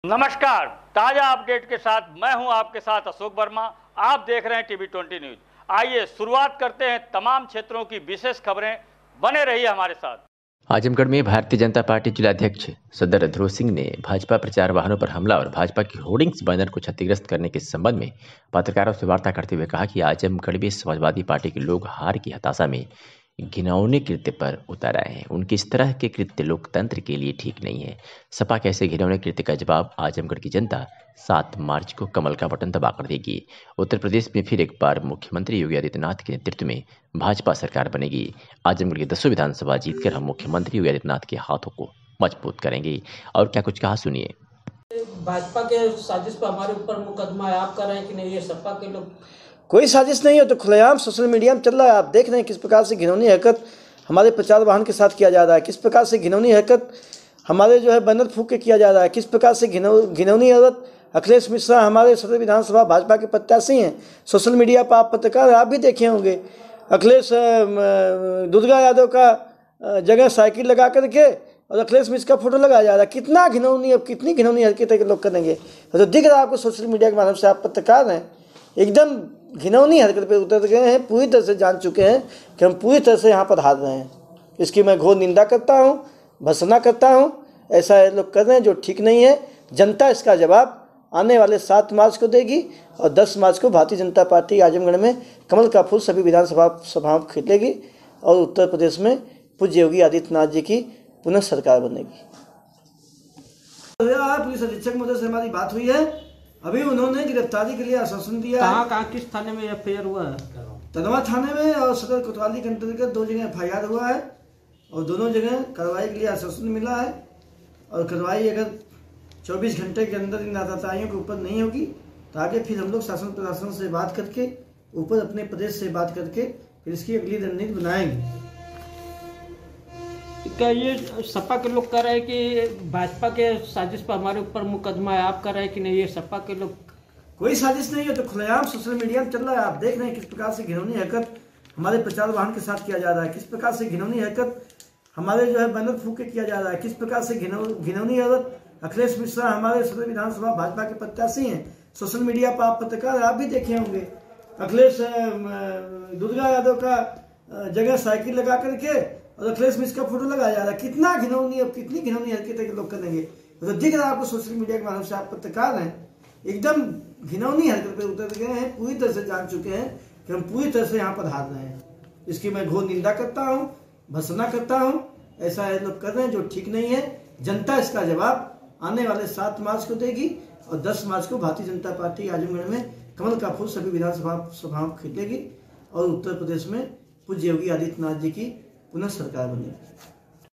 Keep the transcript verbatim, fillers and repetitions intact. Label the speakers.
Speaker 1: नमस्कार, ताजा अपडेट के साथ मैं हूं आपके साथ अशोक वर्मा। आप देख रहे हैं टीवी ट्वेंटी न्यूज। आइए शुरुआत करते हैं तमाम क्षेत्रों की विशेष खबरें। बने रहिए हमारे साथ।
Speaker 2: आजमगढ़ में भारतीय जनता पार्टी जिलाध्यक्ष सदर ध्रुव सिंह ने भाजपा प्रचार वाहनों पर हमला और भाजपा की होर्डिंग्स बैनर को क्षतिग्रस्त करने के संबंध में पत्रकारों से वार्ता करते हुए कहा कि आजमगढ़ में समाजवादी पार्टी के लोग हार की हताशा में घिनौने कृत्य पर उतर आए हैं। उनके इस तरह के कृत्य लोकतंत्र के लिए ठीक नहीं है। सपा के ऐसे घिनौने कृत्य का जवाब आजमगढ़ की जनता सात मार्च को कमल का बटन दबा कर देगी। उत्तर प्रदेश में फिर एक बार मुख्यमंत्री योगी आदित्यनाथ के नेतृत्व में भाजपा सरकार बनेगी। आजमगढ़ की दसों विधानसभा जीतकर हम मुख्यमंत्री योगी आदित्यनाथ के हाथों को मजबूत करेंगे। और क्या कुछ कहा, सुनिए।
Speaker 3: भाजपा के साजिश पर हमारे ऊपर मुकदमा है, आप कर रहे हैं कि नहीं? ये सपा के लोग
Speaker 4: कोई साजिश नहीं है, तो खुलेआम सोशल मीडिया में चल रहा है। आप देख रहे हैं किस प्रकार से घिनौनी हरकत हमारे प्रचार वाहन के साथ किया जा रहा है, किस प्रकार से घिनौनी हरकत हमारे जो है बैनर फूंक के किया जा रहा है, किस प्रकार से घिनौनी हरकत अखिलेश मिश्रा हमारे सदर विधानसभा भाजपा के प्रत्याशी हैं। सोशल मीडिया पर आप पत्रकार आप भी देखे होंगे, अखिलेश दुर्गा यादव का जगह साइकिल लगा करके और अखिलेश मिश्रा का फोटो लगाया जा रहा है। कितना घिनौनी, अब कितनी घिनौनी हरकतें लोग करेंगे। तो दिख रहा है आपको सोशल मीडिया के माध्यम से, आप पत्रकार हैं, एकदम घिनौनी हरकत पे उतर गए हैं। पूरी तरह से जान चुके हैं कि हम पूरी तरह से यहाँ पर हार रहे हैं। इसकी मैं घोर निंदा करता हूँ, भर्त्सना करता हूँ। ऐसा लोग कर रहे हैं जो ठीक नहीं है। जनता इसका जवाब आने वाले सात मार्च को देगी और दस मार्च को भारतीय जनता पार्टी आजमगढ़ में कमल का फूल सभी विधानसभा सभाओं में खिलेगी और उत्तर प्रदेश में पूज्य योगी आदित्यनाथ जी की पुनः सरकार बनेगी। पुलिस अधीक्षक महोदय से हमारी बात हुई है, अभी उन्होंने गिरफ्तारी के लिए आश्वासन दिया।
Speaker 3: कहाँ कहाँ किस थाने में एफ आई आर हुआ है?
Speaker 4: तनवा थाने में और सदर कोतवाली के अंतर्गत दो जगह एफ आई आर हुआ है और दोनों जगह कार्रवाई के लिए आश्वासन मिला है। और कार्रवाई अगर चौबीस घंटे के अंदर इन आतताइयों के ऊपर नहीं होगी तो आगे फिर हम लोग शासन प्रशासन से बात करके, ऊपर अपने प्रदेश से बात करके फिर इसकी अगली रणनीति बनाएंगे।
Speaker 3: क्या ये सपा के लोग कह रहे हैं कि भाजपा के साजिश पर हमारे ऊपर मुकदमा है, आप कर रहे हैं कि नहीं? ये सपा के लोग
Speaker 4: कोई साजिश नहीं है, तो खुलेआम सोशल मीडिया में चल रहा है। आप देख रहे हैं किस प्रकार से घिनौनी हरकत हमारे प्रचार वाहन के साथ किया जा रहा है, किस प्रकार से घिनौनी हरकत हमारे जो है बैनर फूंक के किया जा रहा है, किस प्रकार से घिनौनी हरकत अखिलेश मिश्रा हमारे सदर विधानसभा भाजपा के प्रत्याशी हैं। सोशल मीडिया पर आप पत्रकार आप भी देखे होंगे, अखिलेश दुर्गा यादव का जगह साइकिल लगा करके और अखिलेश मिश्रा का फोटो लगाया जा रहा है। कितना घिनौनी, अब कितनी घिनौनी हरकतें लोग करेंगे। तो दिख रहा है आपको सोशल मीडिया के माध्यम से, आप पत्रकार हैं, एकदम घिनौनी हरकत पे उतर गए हैं। पूरी तरह से जान चुके हैं कि हम पूरी तरह से यहाँ पर हार रहे हैं। इसकी मैं घोर निंदा करता हूँ, भर्त्सना करता हूँ। ऐसा लोग कर रहे हैं जो ठीक नहीं है। जनता इसका जवाब आने वाले सात मार्च को देगी और दस मार्च को भारतीय जनता पार्टी आजमगढ़ में कमल का फूल सभी विधानसभा सभाओं में खिलेगी और उत्तर प्रदेश में पूज्य योगी आदित्यनाथ जी की पुनः सरकार बनेगी।